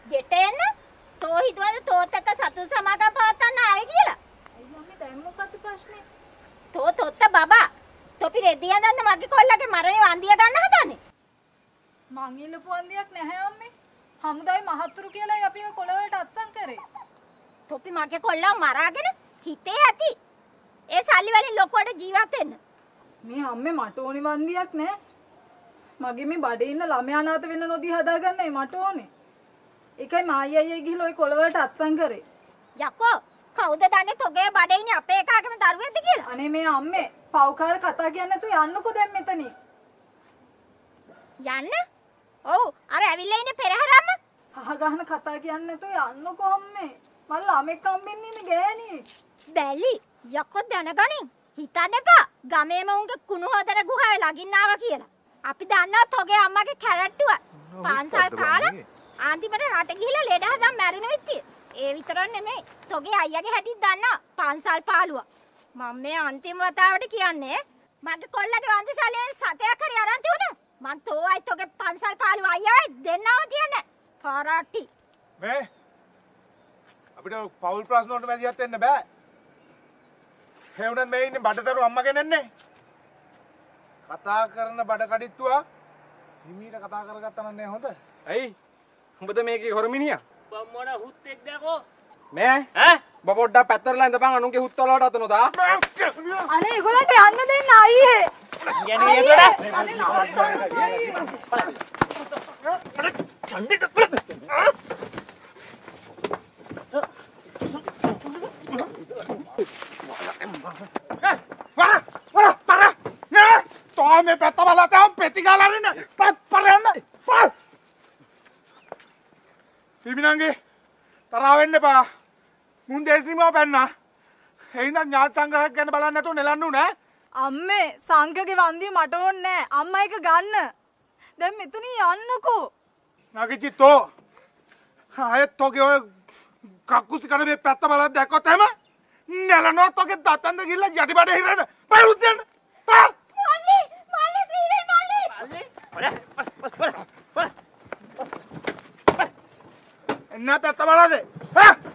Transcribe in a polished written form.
ගෙට එන්න. තෝ හිතුවද තෝත් එක්ක සතුන් සමාගම් පවත්වන්න ආවේ කියලා? අයියෝ මම්මි දැන් මොකක්ද ප්‍රශ්නේ? තෝ තොත්ත බබා. තොපි රෙදි හදන්න මගේ කොල්ලගේ මරණේ වන්දිය ගන්න හදන්නේ. මං ඉල්ලපු වන්දියක් නැහැ අම්මේ. හමුදායි මහත්තුරු කියලායි අපි ඔය කොළවලට අත්සන් කරේ. තොපි මගේ කොල්ලව මරාගෙන හිතේ ඇති. ඒ සල්ලි වලින් ලොකුවට ජීවත් වෙන්න. මේ අම්මේ මට ඕනි වන්දියක් නෑ. මගේ මේ බඩේ ඉන්න ළමයා අනාථ වෙන්න නොදී හදාගන්නයි මට ඕනේ. ඒකයි මායි අයියා ගිහලා ওই කොළවලට අත්සන් කරේ. යකෝ කවුද දන්නේ තොගේ බඩේ ඉන්නේ අපේ එකාගේම දරුවෙක්ද කියලා? අනේ මේ අම්මේ පව්කාර කතා කියන්නේ නැතුව යන්නකෝ දැන් මෙතනින්. යන්න? ඔව් අර ඇවිල්ලා ඉන්නේ පෙරහැරම්ම. සහ ගහන කතා කියන්නේ නැතුව යන්නකෝ අම්මේ. මම ළමෙක් හම්බෙන්න ඉන්නේ ගෑණි. බැලි යකෝ දැනගනින්. හිතන්න එපා. ගමේම උන්ගේ කුණු හොදන ගුහාවේ ළඟින් ආවා කියලා. අපි දන්නවා තොගේ අම්මගේ කැරට්ටුව. පාන්සල් කාලා ආන්තිමට රට ගිහිල්ලා ලෙඩ හදන් මැරුණ විත්තිය. ඒ විතරක් නෙමෙයි. තොගේ අයියාගේ හැටිත් දන්නවා පාන්සල් පාළුවා. මම මේ අන්තිම වතාවට කියන්නේ මගේ කොල්ලගේ වන්දි සැලේ සතයක් හරි අරන් තියුණා. මං තෝයි තොගේ පාන්සල් පාළුව අයියායි දෙන්නව තියන්නේ. පාරාටි. මේ අපිට පවුල් ප්‍රශ්න වලට මැදිහත් වෙන්න බෑ. ඒ වුණත් මේ ඉන්නේ බඩදරු අම්මගෙන එන්නේ. කතා කරන බඩ කඩਿੱත්තුවා හිමීට කතා කරගත්තා නම් හොඳ. ඇයි? උඹද මේකේ හොරමිනියා? උඹ මොන හුත්තෙක් දැකෝ? මේ ඈ? උඹ පොඩ්ඩක් පැත්තරලා ඉඳපන් අනුන්ගේ හුත් වලට අතනොදා. අනේ ඒගොල්ලන්ට යන්න දෙන්න අයියේ. යන්නේ නේද? මේ පැත්ත බලලා තව පෙති ගාලා අරින්න පරන්න පිබිනංගේ තරහ වෙන්න එපා මුන් දේශීමාව පැන්නා එහෙනම් ඥාති සංග්‍රහයක් ගැන බලන්න නැතුව නෙලන්න උනේ අම්මේ සංඝගේ වන්දිය මට ඕනේ නෑ. අම්මා එක ගන්න. දැන් මෙතනින් යන්නකෝ. නගිචිතෝ ආයෙත් තෝගේ ඔය කක්කුසි කන මේ පැත්ත බලලා දැක්කොත් එහෙම නෙලනොත් තෝගේ දතන්ද ගිහලා යටිබඩ හිරෙන්න බයුත් යන්න එන්න පැත්ත බලද